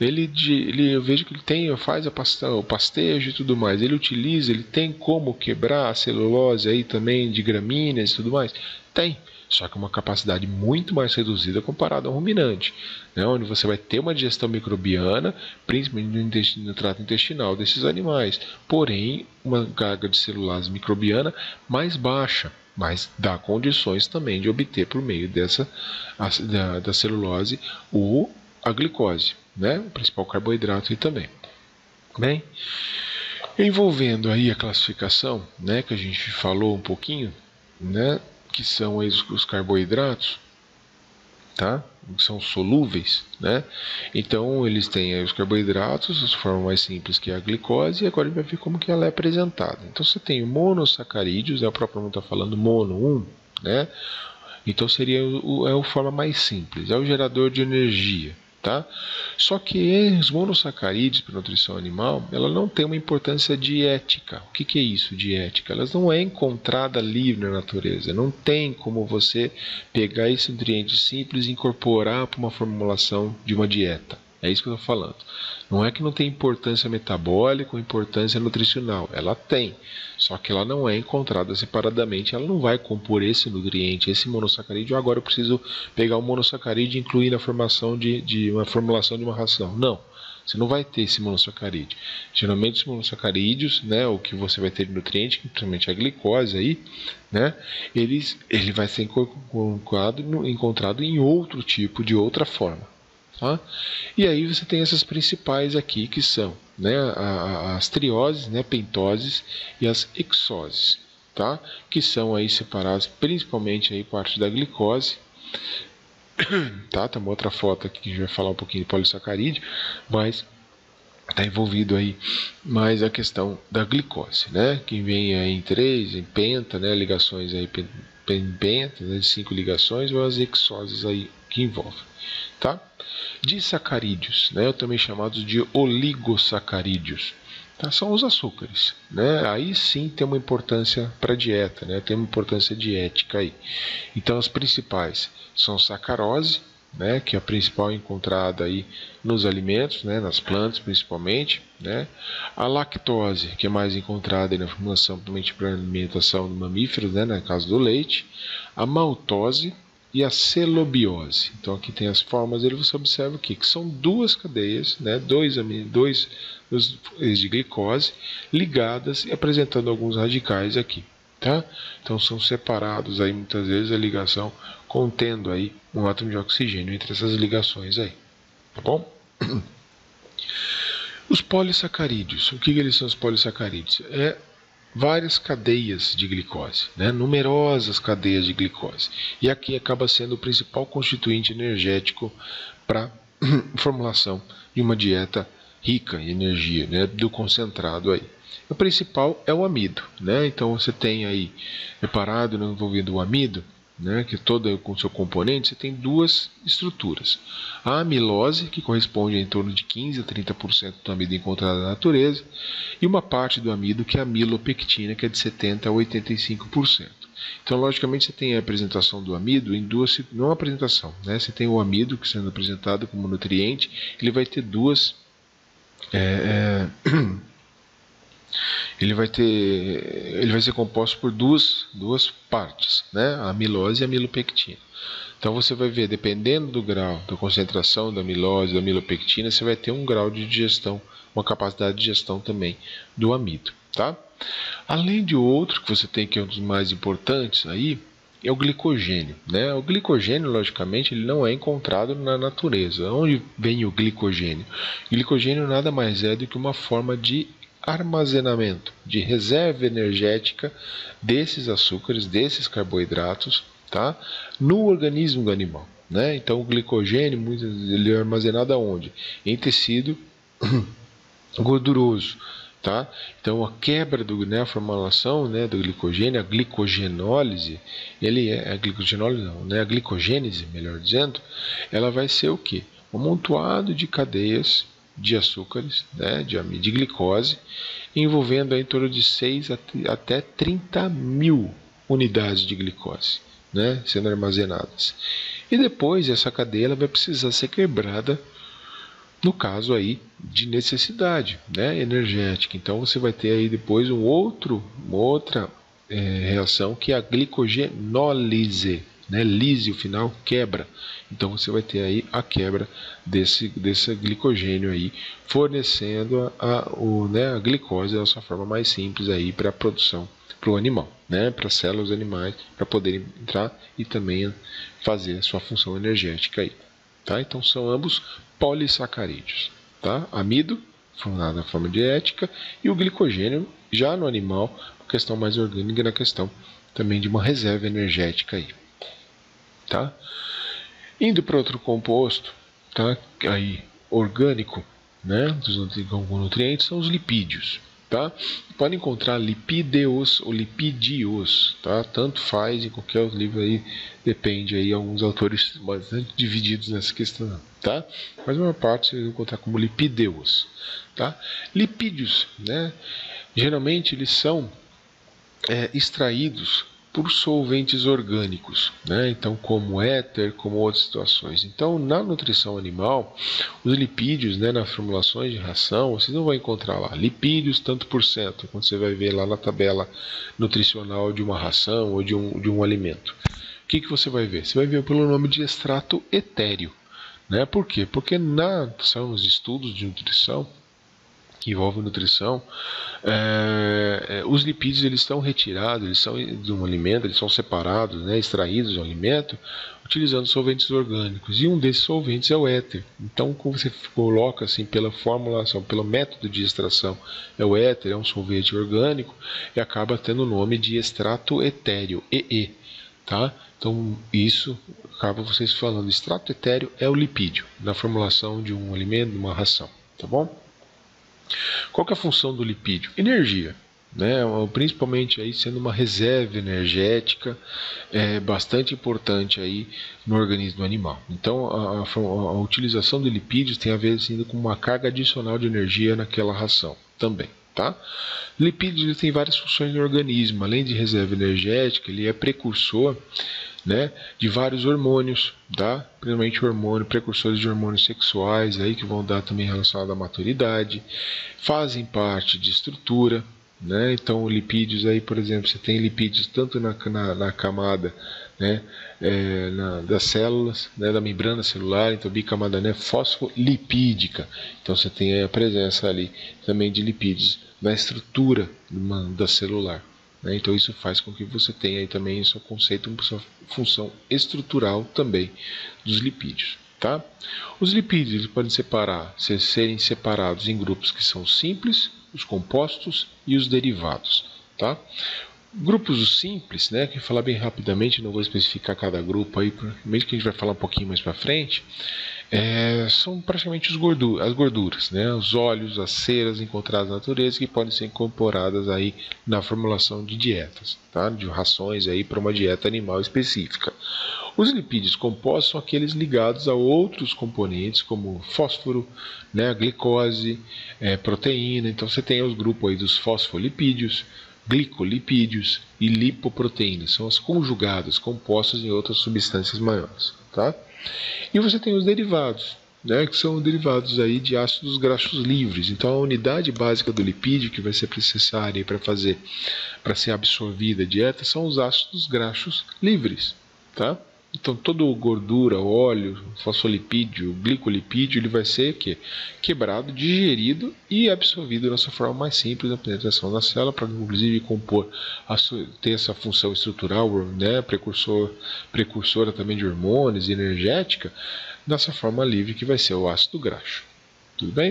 Eu vejo que ele faz o pastejo e tudo mais. Ele tem como quebrar a celulose aí também de gramíneas e tudo mais? Tem, só que uma capacidade muito mais reduzida comparada ao ruminante, né? Onde você vai ter uma digestão microbiana, principalmente no trato intestinal desses animais, porém uma carga de celulase microbiana mais baixa, mas dá condições também de obter por meio da celulose a glicose, né? O principal carboidrato aí também. Bem, envolvendo aí a classificação, né, que a gente falou um pouquinho, né, que são aí os carboidratos, tá? Que são solúveis, né? Então eles têm aí os carboidratos, a forma mais simples que é a glicose, e agora a gente vai ver como que ela é apresentada. Então você tem monossacarídeos, a própria não está falando mono, né? Então seria a forma mais simples, é o gerador de energia. Tá? Só que os monossacarídeos para nutrição animal, ela não tem uma importância dietética. O que é isso, dietética? Elas não é encontrada livre na natureza. Não tem como você pegar esse nutriente simples e incorporar para uma formulação de uma dieta. É isso que eu estou falando. Não é que não tem importância metabólica ou importância nutricional. Ela tem. Só que ela não é encontrada separadamente. Ela não vai compor esse nutriente, esse monossacarídeo. Agora eu preciso pegar o monossacarídeo e incluir na formação de uma formulação de uma ração. Não. Você não vai ter esse monossacarídeo. Geralmente os monossacarídeos, né, o que você vai ter de nutriente, principalmente a glicose aí, né, ele vai ser encontrado em outro tipo, de outra forma. Tá? E aí você tem essas principais aqui que são, né, as trioses, né, pentoses e as hexoses, tá? Que são aí separadas principalmente aí parte da glicose. Tá? Tem uma outra foto aqui que a gente vai falar um pouquinho de polissacarídeo, mas está envolvido aí mais a questão da glicose, né? Que vem aí em 3, em penta, né? Ligações aí penta, né? 5 ligações, ou as hexoses aí que envolvem, tá? Disacarídeos, né? Também chamados de oligosacarídeos. Tá? São os açúcares, né? Aí sim tem uma importância para a dieta, né? Tem uma importância dietética aí. Então as principais são sacarose, né? Que é a principal encontrada aí nos alimentos, né? Nas plantas principalmente, né? A lactose, que é mais encontrada aí na formulação principalmente para a alimentação de mamíferos, né? No caso do leite. A maltose e a celobiose. Então aqui tem as formas, você observa aqui que são duas cadeias, né, dois de glicose ligadas e apresentando alguns radicais aqui, tá? Então são separados aí muitas vezes a ligação contendo aí um átomo de oxigênio entre essas ligações aí, tá bom? Os polissacarídeos, o que eles são os polissacarídeos? várias cadeias de glicose, né? Numerosas cadeias de glicose. E aqui acaba sendo o principal constituinte energético para a formulação de uma dieta rica em energia, né? Do concentrado aí. O principal é o amido, né? Então você tem aí, reparado, envolvendo o amido, né, que todo com seu componente, você tem duas estruturas. A amilose, que corresponde a em torno de 15 a 30% do amido encontrado na natureza, e uma parte do amido que é a amilopectina, que é de 70 a 85%. Então, logicamente, você tem a apresentação do amido em duas, não a apresentação, né? Você tem o amido que sendo apresentado como nutriente, ele vai ter duas ele vai ser composto por duas partes, né? A amilose e a amilopectina. Então você vai ver, dependendo do grau da concentração da amilose e da amilopectina, você vai ter um grau de digestão, uma capacidade de digestão também do amido, tá? Além de outro que você tem, que é um dos mais importantes aí, é o glicogênio, né? O glicogênio, logicamente, ele não é encontrado na natureza. Onde vem o glicogênio? O glicogênio nada mais é do que uma forma de armazenamento, de reserva energética desses açúcares, desses carboidratos, tá? No organismo do animal, né? Então o glicogênio ele é armazenado aonde? Em tecido gorduroso, tá? Então a quebra a formulação, né, do glicogênio, a glicogenólise, a glicogênese, melhor dizendo, ela vai ser o quê? Um amontoado de cadeias de açúcares, né, de glicose, envolvendo em torno de 6 até 30 mil unidades de glicose, né, sendo armazenadas. E depois essa cadeia ela vai precisar ser quebrada no caso aí de necessidade, né, energética. Então você vai ter aí depois uma outra reação, que é a glicogenólise, né, lise, o final, quebra. Então você vai ter aí a quebra desse glicogênio aí, fornecendo a glicose da sua forma mais simples aí para a produção, para o animal, né, para as células animais, para poderem entrar e também fazer a sua função energética aí. Tá? Então são ambos polissacarídeos, tá? Amido, na forma dietética, e o glicogênio, já no animal, uma questão mais orgânica, na questão também de uma reserva energética aí, tá? Indo para outro composto, tá? Aí orgânico, né? Dos nutrientes são os lipídios, tá? Pode encontrar lipídeos ou lipídios, tá? Tanto faz, em qualquer outro livro aí, depende aí, alguns autores bastante divididos nessa questão, tá? Mas a maior parte você vai encontrar como lipídeos, tá? Lipídios, né? Geralmente eles são extraídos por solventes orgânicos, né? Então, como éter, como outras situações. Então, na nutrição animal, os lipídios, né, nas formulações de ração, você não vai encontrar lá lipídios tanto por cento, quando você vai ver lá na tabela nutricional de uma ração ou de um alimento. O que você vai ver? Você vai ver pelo nome de extrato etéreo, né? Por quê? Porque são os estudos de nutrição que envolvem nutrição, os lipídios eles estão retirados, eles são de um alimento, eles são separados, né, extraídos do alimento, utilizando solventes orgânicos, e um desses solventes é o éter. Então, como você coloca assim pela formulação, pelo método de extração, é o éter, é um solvente orgânico, e acaba tendo o nome de extrato etéreo, EE, tá? Então, isso acaba vocês falando, extrato etéreo é o lipídio, na formulação de um alimento, de uma ração, tá bom? Qual que é a função do lipídio? Energia, né? Principalmente aí sendo uma reserva energética bastante importante aí no organismo animal. Então a utilização de lipídios tem a ver assim, com uma carga adicional de energia naquela ração também. Tá? Lipídios têm várias funções no organismo, além de reserva energética, ele é precursor, né, de vários hormônios, tá? Principalmente precursores de hormônios sexuais aí, que vão dar também relacionado à maturidade, fazem parte de estrutura, né? Então lipídios aí, por exemplo, você tem lipídios tanto na camada, né, das células, né, da membrana celular, então bicamada, né, fosfolipídica. Então você tem a presença ali também de lipídios na estrutura da celular. Então isso faz com que você tenha aí também o seu conceito, sua função estrutural também dos lipídios. Tá? Os lipídios eles podem serem separados em grupos que são simples, os compostos e os derivados. tá? Grupos simples, né, que falar bem rapidamente, não vou especificar cada grupo aí, mesmo que a gente vai falar um pouquinho mais para frente, são praticamente as gorduras, né, os óleos, as ceras encontradas na natureza que podem ser incorporadas aí na formulação de dietas, tá, de rações aí para uma dieta animal específica. Os lipídios compostos são aqueles ligados a outros componentes como fósforo, né, glicose, proteína. Então você tem os grupos aí dos fosfolipídios, glicolipídios e lipoproteínas, são as conjugadas, compostas em outras substâncias maiores, tá? E você tem os derivados, né, que são derivados aí de ácidos graxos livres. Então a unidade básica do lipídio que vai ser necessária para ser absorvida a dieta são os ácidos graxos livres, tá? Então toda gordura, óleo, fosfolipídio, glicolipídio, ele vai ser quebrado, digerido e absorvido na sua forma mais simples da penetração na célula, para inclusive ter essa função estrutural, né, precursora também de hormônios e energética, nessa forma livre que vai ser o ácido graxo. Tudo bem?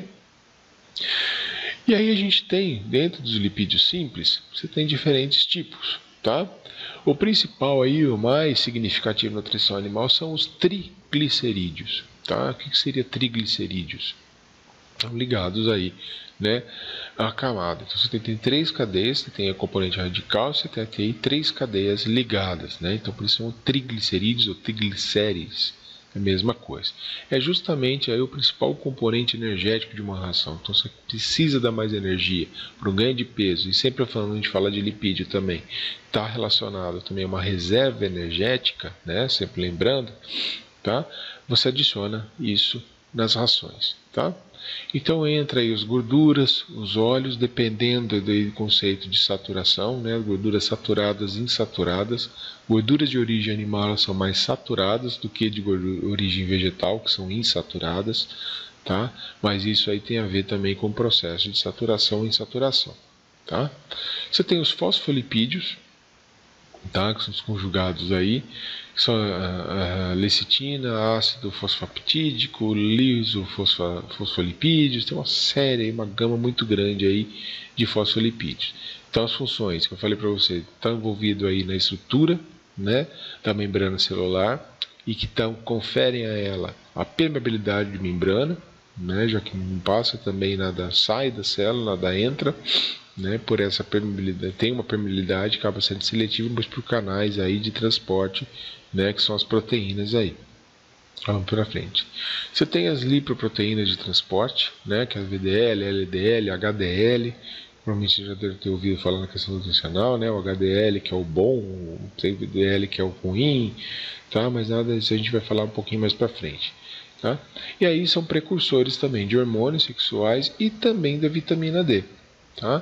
E aí a gente tem, dentro dos lipídios simples, você tem diferentes tipos, tá? O principal aí, o mais significativo na nutrição animal são os triglicerídeos, tá? O que seria triglicerídeos? Estão ligados aí, né, à camada. Então você tem 3 cadeias, você tem a componente radical, você tem aí 3 cadeias ligadas, né? Então por isso são triglicerídeos ou triglicérides. A mesma coisa. É justamente aí o principal componente energético de uma ração. Então você precisa dar mais energia para um ganho de peso, e sempre falando, a gente fala de lipídio também, está relacionado também a uma reserva energética, né? Sempre lembrando, tá? Você adiciona isso nas rações, tá? Então entra aí as gorduras, os óleos, dependendo do conceito de saturação, né? Gorduras saturadas e insaturadas. Gorduras de origem animal, elas são mais saturadas do que de origem vegetal, que são insaturadas, tá? Mas isso aí tem a ver também com o processo de saturação e insaturação, tá? Você tem os fosfolipídios, tá? Que são os conjugados aí, que são a lecitina, ácido fosfaptídico, lisofosfolipídios, tem uma série, uma gama muito grande aí de fosfolipídios. Então as funções que eu falei para você estão envolvidas aí na estrutura, né, da membrana celular, e que conferem a ela a permeabilidade de membrana, né, já que não passa também nada sai da célula, nada entra, né, por essa permeabilidade, tem uma permeabilidade, acaba sendo seletiva, mas por canais aí de transporte, né, que são as proteínas aí. Vamos para frente. Você tem as lipoproteínas de transporte, né, que é a VDL, LDL, HDL. Provavelmente você já deve ter ouvido falar na questão nutricional, né, o HDL que é o bom, o VDL que é o ruim, tá? Mas nada disso a gente vai falar um pouquinho mais para frente. Tá? E aí são precursores também de hormônios sexuais e também da vitamina D. Tá?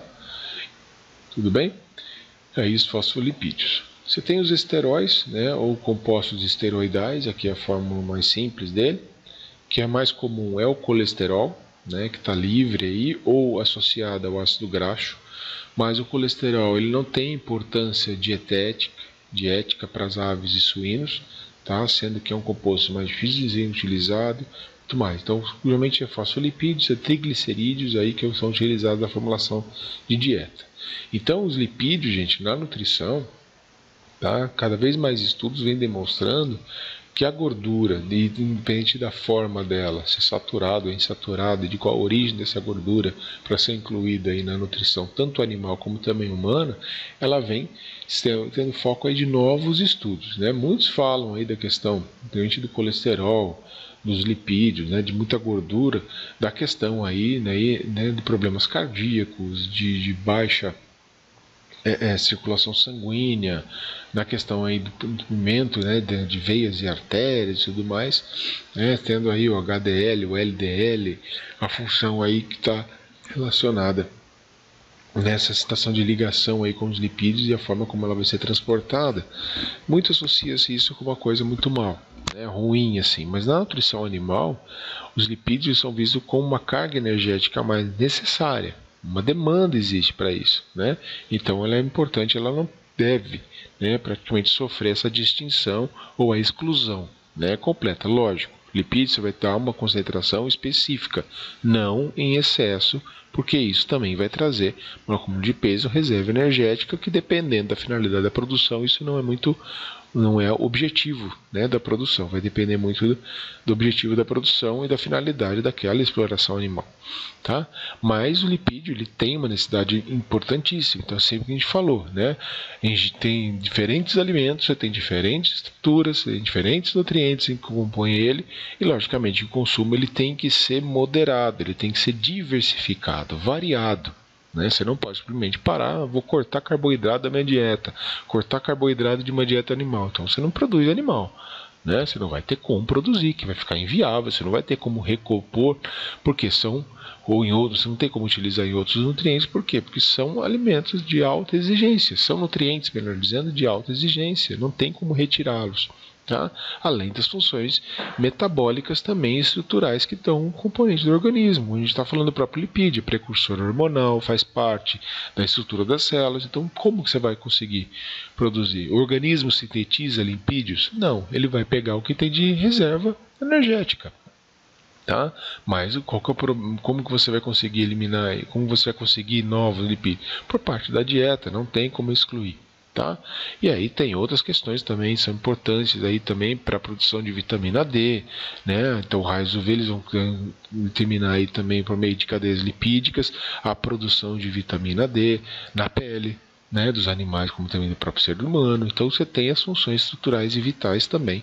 Tudo bem? Aí os fosfolipídios. Você tem os esteróis, né, ou compostos esteroidais, aqui é a forma mais simples dele, que é mais comum é o colesterol, né, que está livre aí, ou associado ao ácido graxo, mas o colesterol ele não tem importância dietética para as aves e suínos, tá, sendo que é um composto mais difícil de ser utilizado, muito mais. Então, geralmente é fosfolipídios, é triglicerídeos aí que são utilizados na formulação de dieta. Então, os lipídios, gente, na nutrição, tá, cada vez mais estudos vêm demonstrando que a gordura, independente da forma dela, se saturada ou insaturada, de qual a origem dessa gordura para ser incluída aí na nutrição, tanto animal como também humana, ela vem tendo foco aí de novos estudos, né? Muitos falam aí da questão do colesterol, dos lipídios, né, de muita gordura, da questão aí, né, de problemas cardíacos, de baixa circulação sanguínea, na questão aí do entupimento, né, de veias e artérias e tudo mais, né, tendo aí o HDL, o LDL, a função aí que está relacionada nessa situação de ligação aí com os lipídios e a forma como ela vai ser transportada. Muito associa-se isso com uma coisa muito mal, né, ruim assim, mas na nutrição animal, os lipídios são vistos como uma carga energética mais necessária. Uma demanda existe para isso, né? Então ela é importante, ela não deve, né, praticamente sofrer essa distinção ou a exclusão, né, completa, lógico. lipídio você vai dar uma concentração específica, não em excesso, porque isso também vai trazer um acúmulo de peso, reserva energética, que dependendo da finalidade da produção, isso não é objetivo, né, da produção, vai depender muito do objetivo da produção e da finalidade daquela exploração animal, tá? Mas o lipídio ele tem uma necessidade importantíssima, então sempre que a gente falou, né, a gente tem diferentes alimentos, você tem diferentes estruturas, tem diferentes nutrientes que compõem ele, e logicamente o consumo ele tem que ser moderado, ele tem que ser diversificado, variado. Você não pode simplesmente parar, vou cortar carboidrato da minha dieta, cortar carboidrato de uma dieta animal. Então você não produz animal, você não vai ter como produzir, que vai ficar inviável, você não vai ter como recompor, porque ou em outros, você não tem como utilizar em outros nutrientes, por quê? Porque são alimentos de alta exigência, são nutrientes, melhor dizendo, de alta exigência, não tem como retirá-los. Tá? Além das funções metabólicas também estruturais que estão componentes do organismo. A gente está falando do próprio lipídio, precursor hormonal, faz parte da estrutura das células. Então, como que você vai conseguir produzir? O organismo sintetiza lipídios? Não, ele vai pegar o que tem de reserva energética. Tá? Mas como que você vai conseguir eliminar? Como você vai conseguir novos lipídios? Por parte da dieta, não tem como excluir. Tá? E aí tem outras questões também, são importantes aí também para a produção de vitamina D, né? Então raios UV eles vão determinar aí também por meio de cadeias lipídicas a produção de vitamina D na pele, né, dos animais, como também do próprio ser humano. Então você tem as funções estruturais e vitais também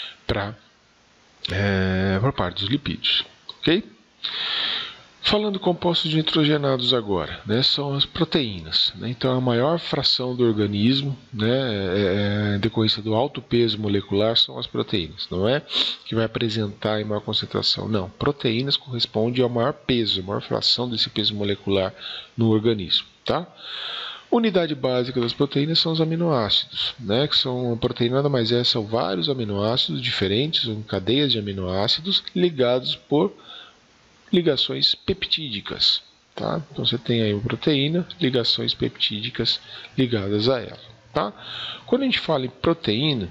por parte dos lipídios, ok? Falando compostos de nitrogenados agora, são as proteínas. Então, a maior fração do organismo, em decorrência do alto peso molecular, são as proteínas. Não é que vai apresentar em maior concentração. Não, proteínas correspondem ao maior peso, a maior fração desse peso molecular no organismo. Tá? Unidade básica das proteínas são os aminoácidos, que são a proteína nada mais são vários aminoácidos diferentes, cadeias de aminoácidos ligados por ligações peptídicas, tá? Então você tem aí uma proteína, ligações peptídicas ligadas a ela, tá? Quando a gente fala em proteína,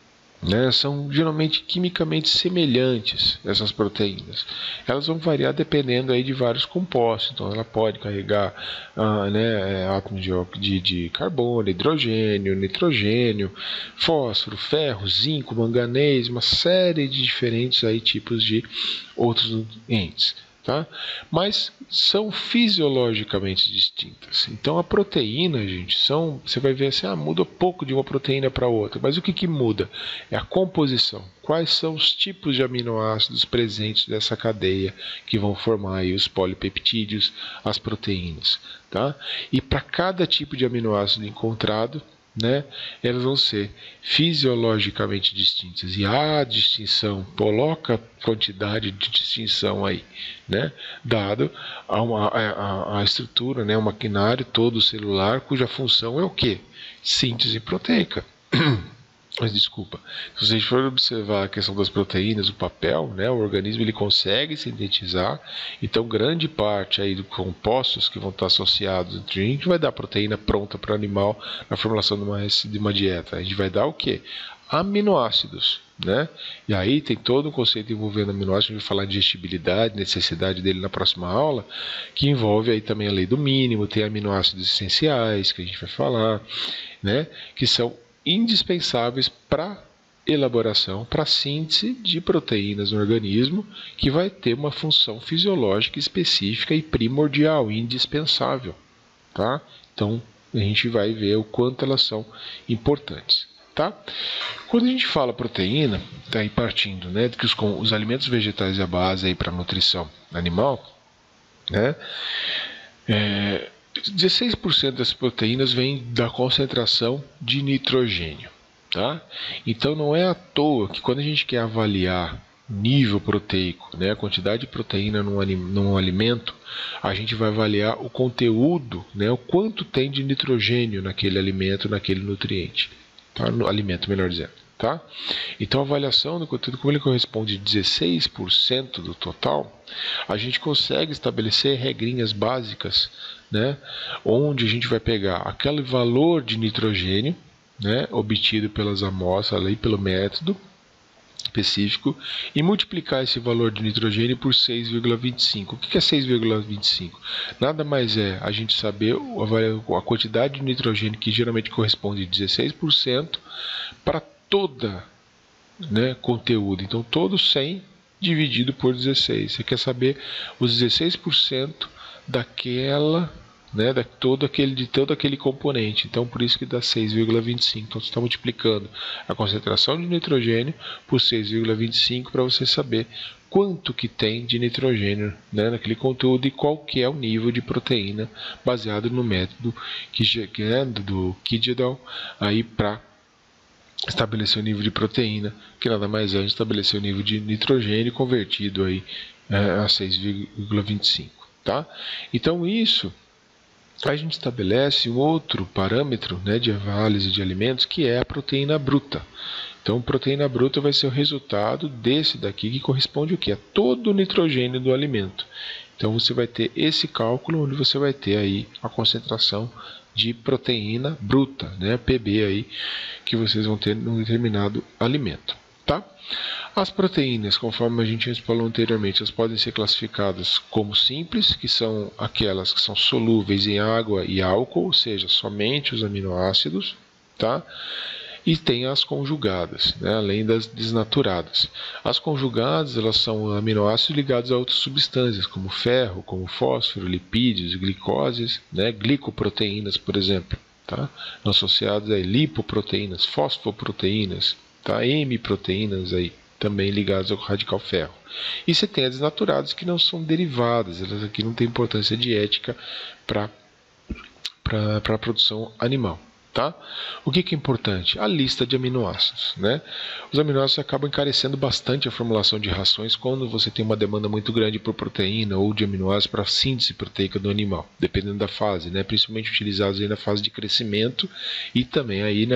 são geralmente quimicamente semelhantes essas proteínas. Elas vão variar dependendo aí de vários compostos. Então ela pode carregar átomos de carbono, hidrogênio, nitrogênio, fósforo, ferro, zinco, manganês, uma série de diferentes aí tipos de outros nutrientes. Tá? Mas são fisiologicamente distintas. Então a proteína, gente, você vai ver assim, muda pouco de uma proteína para outra. Mas o que muda? É a composição. Quais são os tipos de aminoácidos presentes nessa cadeia que vão formar aí os polipeptídeos, as proteínas. Tá? E para cada tipo de aminoácido encontrado, elas vão ser fisiologicamente distintas. E a distinção, coloca a quantidade de distinção aí, dado a estrutura, o maquinário todo celular, cuja função é o quê? Síntese proteica. Mas desculpa, se vocês forem observar a questão das proteínas, o papel, o organismo ele consegue sintetizar, então grande parte aí dos compostos que vão estar associados entre a gente vai dar proteína pronta para o animal na formulação de uma dieta. A gente vai dar o quê? Aminoácidos, E aí tem todo um conceito envolvendo aminoácidos, a gente vai falar de digestibilidade, necessidade dele na próxima aula, que envolve aí também a lei do mínimo, tem aminoácidos essenciais, que a gente vai falar, que são indispensáveis para elaboração, para síntese de proteínas no organismo, que vai ter uma função fisiológica específica e primordial, indispensável. Tá? Então, a gente vai ver o quanto elas são importantes. Tá? Quando a gente fala proteína, está aí partindo de que os alimentos vegetais é a base para a nutrição animal, 16% das proteínas vêm da concentração de nitrogênio. Tá? Então não é à toa que quando a gente quer avaliar nível proteico, a quantidade de proteína num alimento, a gente vai avaliar o conteúdo, o quanto tem de nitrogênio naquele alimento, naquele nutriente. Tá? No alimento, melhor dizendo. Tá? Então a avaliação do conteúdo, como ele corresponde a 16% do total, a gente consegue estabelecer regrinhas básicas, onde a gente vai pegar aquele valor de nitrogênio, obtido pelas amostras ali pelo método, específico e multiplicar esse valor de nitrogênio por 6,25. O que é 6,25? Nada mais é a gente saber a quantidade de nitrogênio que geralmente corresponde a 16% para toda, né, conteúdo. Então, todo 100 dividido por 16. Você quer saber os 16% daquela, né, de todo aquele componente. Então, por isso que dá 6,25. Então, você está multiplicando a concentração de nitrogênio por 6,25 para você saber quanto que tem de nitrogênio, né, naquele conteúdo e qual que é o nível de proteína baseado no método do Kjeldahl aí para estabelecer o nível de proteína, que nada mais é estabelecer o nível de nitrogênio convertido aí a 6,25, tá? Então isso a gente estabelece um outro parâmetro, né, de análise de alimentos, que é a proteína bruta. Então, proteína bruta vai ser o resultado desse daqui, que corresponde o quê? A todo o nitrogênio do alimento. Então, você vai ter esse cálculo, onde você vai ter aí a concentração de proteína bruta, né, PB aí, que vocês vão ter num determinado alimento, tá? As proteínas, conforme a gente falou anteriormente, elas podem ser classificadas como simples, que são aquelas que são solúveis em água e álcool, ou seja, somente os aminoácidos, tá? E tem as conjugadas, né, além das desnaturadas. As conjugadas, elas são aminoácidos ligados a outras substâncias, como ferro, como fósforo, lipídios, glicoses, né, glicoproteínas, por exemplo, tá? Associadas a lipoproteínas, fosfoproteínas, tá? M-proteínas aí, também ligadas ao radical ferro. E você tem as desnaturadas, que não são derivadas, elas aqui não têm importância dietética para a produção animal. Tá? O que é importante? A lista de aminoácidos, né? Os aminoácidos acabam encarecendo bastante a formulação de rações quando você tem uma demanda muito grande por proteína ou de aminoácidos para a síntese proteica do animal, dependendo da fase, né? Principalmente utilizados aí na fase de crescimento e também aí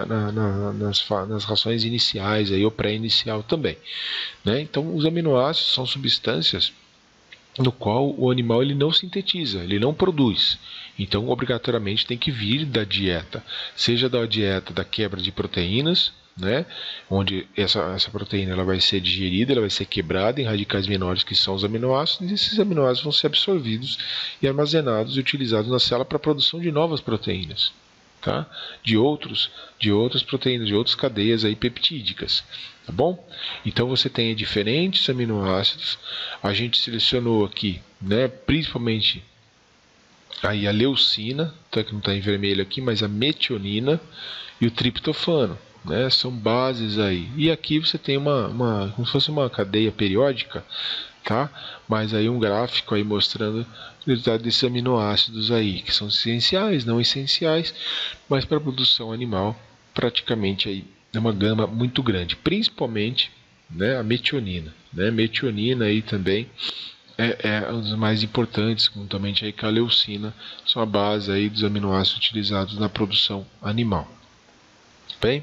nas rações iniciais aí, ou pré-inicial também, né? Então, os aminoácidos são substâncias no qual o animal ele não sintetiza, ele não produz. Então, obrigatoriamente tem que vir da dieta, seja da dieta da quebra de proteínas, né, onde essa proteína ela vai ser digerida, ela vai ser quebrada em radicais menores, que são os aminoácidos, e esses aminoácidos vão ser absorvidos e armazenados e utilizados na célula para a produção de novas proteínas. Tá? De outras proteínas, de outras cadeias aí peptídicas, tá bom? Então você tem diferentes aminoácidos. A gente selecionou aqui, né, principalmente aí a leucina, tá, que não está em vermelho aqui, mas a metionina e o triptofano, né, são bases aí. E aqui você tem como se fosse uma cadeia periódica, tá? Mas aí um gráfico aí mostrando o resultado desses aminoácidos aí, que são essenciais, não essenciais, mas para a produção animal praticamente aí é uma gama muito grande, principalmente, né, a metionina, né? Metionina aí também é um dos mais importantes, juntamente aí com a leucina, são a base aí dos aminoácidos utilizados na produção animal. Bem?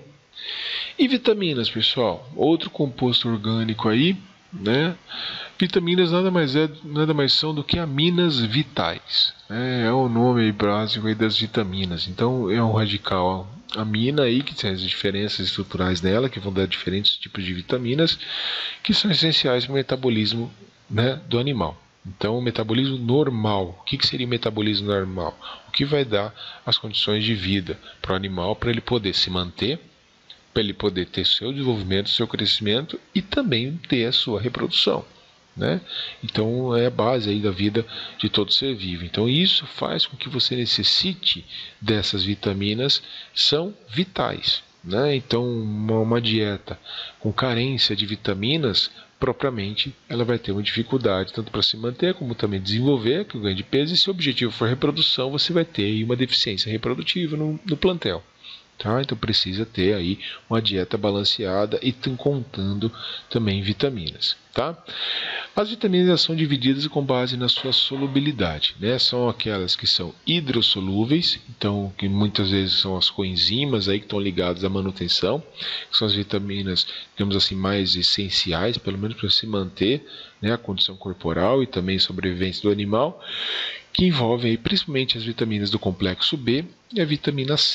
E vitaminas, pessoal? Outro composto orgânico aí, né? Vitaminas nada mais são do que aminas vitais. É o nome básico aí das vitaminas. Então é um radical amina aí, que tem as diferenças estruturais nela, que vão dar diferentes tipos de vitaminas, que são essenciais para o metabolismo, né, do animal. Então, o metabolismo normal. O que seria o metabolismo normal? O que vai dar as condições de vida para o animal, para ele poder se manter, para ele poder ter seu desenvolvimento, seu crescimento e também ter a sua reprodução, né? Então é a base aí da vida de todo ser vivo. Então isso faz com que você necessite dessas vitaminas, são vitais, né? Então uma dieta com carência de vitaminas, propriamente, ela vai ter uma dificuldade tanto para se manter como também desenvolver, que o ganho de peso, e se o objetivo for reprodução, você vai ter aí uma deficiência reprodutiva no plantel. Tá? Então precisa ter aí uma dieta balanceada e contando também vitaminas. Tá? As vitaminas são divididas com base na sua solubilidade, né? São aquelas que são hidrossolúveis, então que muitas vezes são as coenzimas aí que estão ligadas à manutenção, que são as vitaminas, digamos assim, mais essenciais, pelo menos para se manter, né, a condição corporal e também sobrevivência do animal, que envolvem aí principalmente as vitaminas do complexo B e a vitamina C.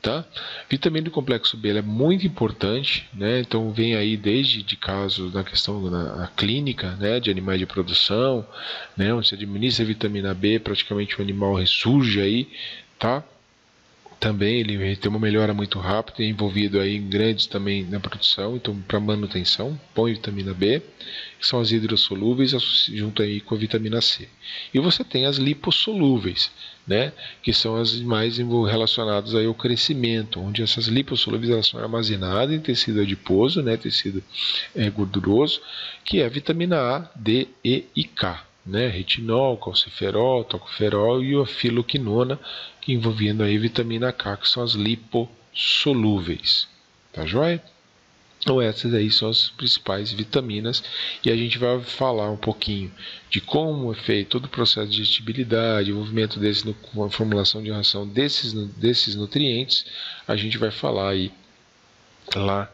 Tá? Vitamina do complexo B ela é muito importante, né? Então vem aí desde de casos na questão na clínica, né, de animais de produção, né, onde se administra vitamina B, praticamente o animal ressurge aí, tá? Também ele tem uma melhora muito rápida, é envolvido aí em grandes também na produção, então para manutenção, põe vitamina B, que são as hidrossolúveis junto aí com a vitamina C. E você tem as lipossolúveis, né, que são as mais relacionadas aí ao crescimento, onde essas lipossolúveis elas são armazenadas em tecido adiposo, né, tecido gorduroso, que é a vitamina A, D, E e K. Né, retinol, calciferol, tocoferol e a filoquinona, que envolvendo aí vitamina K, que são as lipossolúveis. Tá joia? Então essas aí são as principais vitaminas e a gente vai falar um pouquinho de como é feito todo o processo de digestibilidade, envolvimento desse na formulação de ração desses nutrientes. A gente vai falar aí lá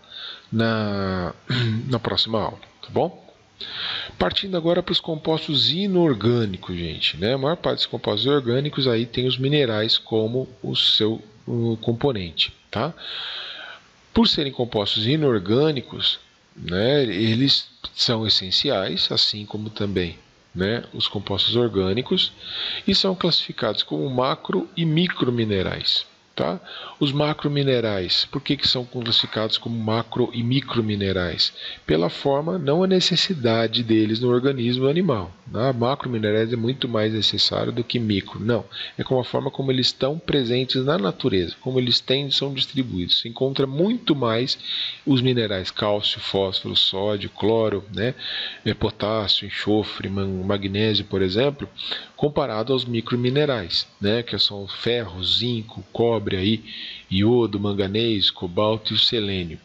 na próxima aula, tá bom? Partindo agora para os compostos inorgânicos, gente, né? A maior parte dos compostos orgânicos aí tem os minerais como o seu componente, tá? Por serem compostos inorgânicos, né, eles são essenciais, assim como também, né, os compostos orgânicos, e são classificados como macro e microminerais. Tá? Os macrominerais, por que são classificados como macro e microminerais? Pela forma, não a necessidade deles no organismo animal. Tá? Macrominerais é muito mais necessário do que micro. Não, é com a forma como eles estão presentes na natureza, como eles são distribuídos. Se encontra muito mais os minerais cálcio, fósforo, sódio, cloro, né? Potássio, enxofre, magnésio, por exemplo, comparado aos microminerais, né? Que são o ferro, zinco, cobre, aí, iodo, manganês, cobalto e o selênio.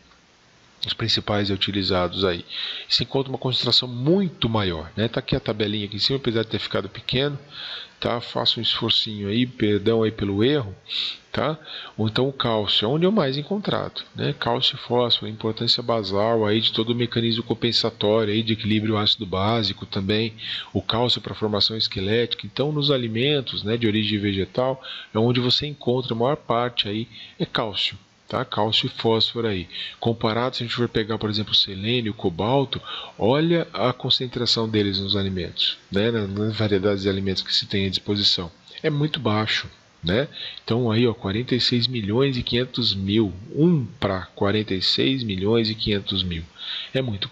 Os principais utilizados aí. Se encontra uma concentração muito maior, né? Tá aqui a tabelinha aqui em cima, apesar de ter ficado pequeno, tá? Faça um esforcinho aí, perdão aí pelo erro, tá? Ou então o cálcio, onde é o mais encontrado, né? Cálcio e fósforo, importância basal aí de todo o mecanismo compensatório aí de equilíbrio ácido básico também, o cálcio para formação esquelética. Então, nos alimentos, né, de origem vegetal, é onde você encontra a maior parte aí é cálcio. Tá? Cálcio e fósforo aí. Comparado, se a gente for pegar, por exemplo, o selênio, o cobalto, olha a concentração deles nos alimentos, né? Nas variedades de alimentos que se tem à disposição. É muito baixo, né? Então aí, ó, 46 milhões e 500 mil, 1 para 46 milhões e 500 mil. É muito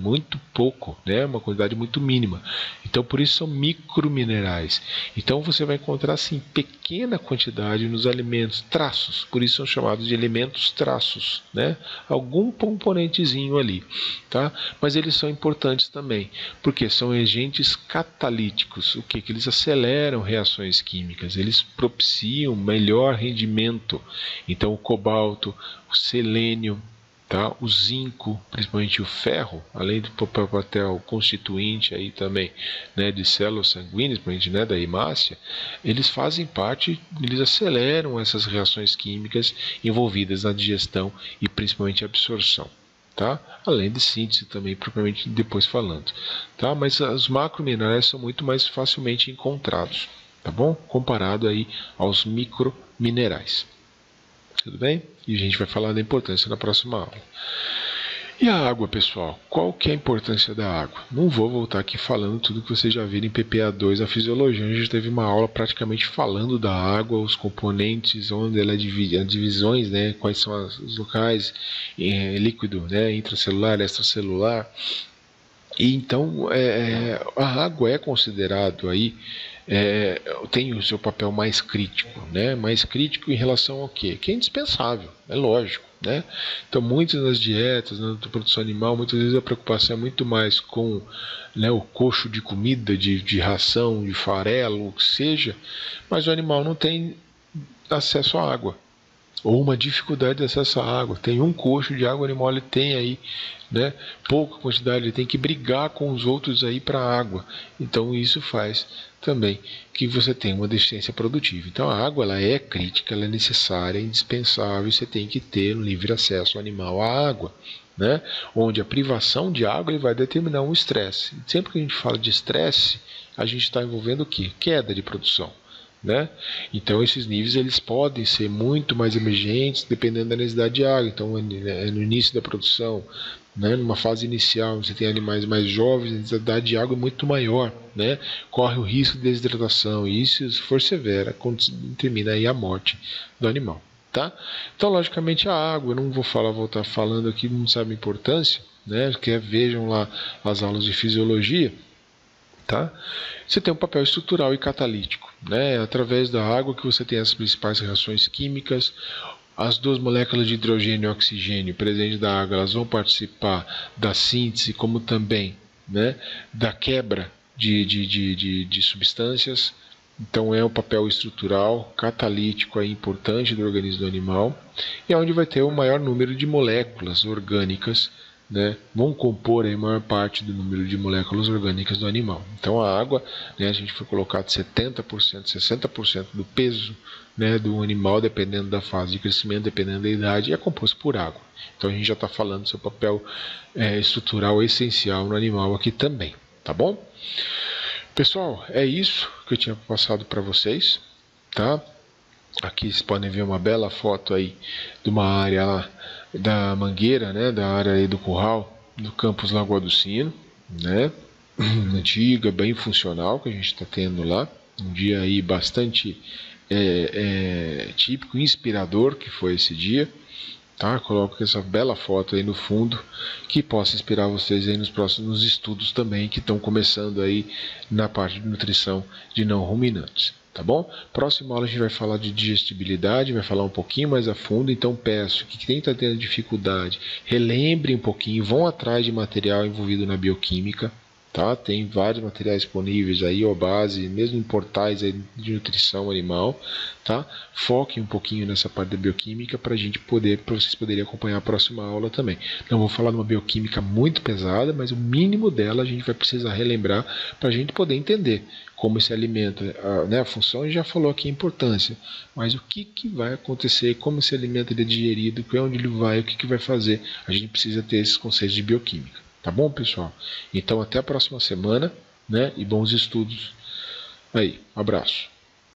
pouco, né? Uma quantidade muito mínima. Então, por isso são microminerais. Então, você vai encontrar, assim, pequena quantidade nos alimentos, traços. Por isso são chamados de elementos traços, né? Algum componentezinho ali, tá? Mas eles são importantes também, porque são agentes catalíticos. O que? Que eles aceleram reações químicas, eles propiciam melhor rendimento. Então, o cobalto, o selênio, tá? O zinco, principalmente o ferro, além do papel constituinte aí também, né, de células sanguíneas, principalmente, né, da hemácia, eles fazem parte, eles aceleram essas reações químicas envolvidas na digestão e principalmente absorção. Tá? Além de síntese também, propriamente depois falando. Tá? Mas os macrominerais são muito mais facilmente encontrados, tá bom? Comparado aí aos microminerais. Tudo bem? E a gente vai falar da importância na próxima aula. E a água, pessoal? Qual que é a importância da água? Não vou voltar aqui falando tudo que vocês já viram em PPA2, a fisiologia. A gente teve uma aula praticamente falando da água, os componentes, onde ela divide, as divisões, né? Quais são os locais, líquido, né? Intracelular, extracelular. E então, a água é considerado aí, tem o seu papel mais crítico, né? Mais crítico em relação ao quê? Que é indispensável, é lógico, né? Então, muitas das dietas, na produção animal, muitas vezes a preocupação é muito mais com, né, o coxo de comida, de ração, de farelo, o que seja, mas o animal não tem acesso à água, ou uma dificuldade de acesso à água. Tem um coxo de água, o animal ele tem aí, né, pouca quantidade, ele tem que brigar com os outros aí para a água. Então isso faz também que você tenha uma deficiência produtiva. Então a água ela é crítica, ela é necessária, é indispensável, você tem que ter um livre acesso animal à água, né? Onde a privação de água ele vai determinar um estresse. Sempre que a gente fala de estresse, a gente está envolvendo o quê? Queda de produção, né? Então esses níveis eles podem ser muito mais emergentes dependendo da necessidade de água. Então no início da produção, né, numa fase inicial, você tem animais mais jovens, a necessidade de água é muito maior, né? Corre o risco de desidratação e isso, se for severa, determina aí a morte do animal. Tá? Então, logicamente, a água, eu não vou voltar falando aqui, não sabe a importância, né? Vejam lá as aulas de fisiologia. Tá? Você tem um papel estrutural e catalítico, né? Através da água que você tem as principais reações químicas. As duas moléculas de hidrogênio e oxigênio presentes da água, elas vão participar da síntese, como também, né, da quebra de substâncias. Então é um papel estrutural, catalítico aí, importante do organismo do animal, e é onde vai ter o maior número de moléculas orgânicas, né, vão compor a maior parte do número de moléculas orgânicas do animal. Então a água, né, a gente foi colocado 70%, 60% do peso, né, do animal, dependendo da fase de crescimento, dependendo da idade, é composto por água. Então a gente já está falando do seu papel estrutural essencial no animal aqui também, tá bom? Pessoal, é isso que eu tinha passado para vocês, tá? Aqui vocês podem ver uma bela foto aí de uma área lá da Mangueira, né, da área aí do curral do campus Lagoa do Sino, né, antiga, bem funcional que a gente está tendo lá, um dia aí bastante típico, inspirador que foi esse dia, tá? Coloco essa bela foto aí no fundo que possa inspirar vocês aí nos próximos estudos também que estão começando aí na parte de nutrição de não ruminantes. Tá bom? Próxima aula a gente vai falar de digestibilidade, vai falar um pouquinho mais a fundo, então peço que quem está tendo dificuldade, relembre um pouquinho, vão atrás de material envolvido na bioquímica, tá? Tem vários materiais disponíveis aí, ou base, mesmo em portais aí de nutrição animal, tá? Foquem um pouquinho nessa parte da bioquímica para vocês poderem acompanhar a próxima aula também. Não vou falar de uma bioquímica muito pesada, mas o mínimo dela a gente vai precisar relembrar para a gente poder entender como se alimenta, né? A função a gente já falou aqui a importância, mas o que vai acontecer, como esse alimento ele é digerido, para onde ele vai, o que vai fazer, a gente precisa ter esses conceitos de bioquímica. Tá bom, pessoal? Então até a próxima semana, né? E bons estudos aí. Um abraço.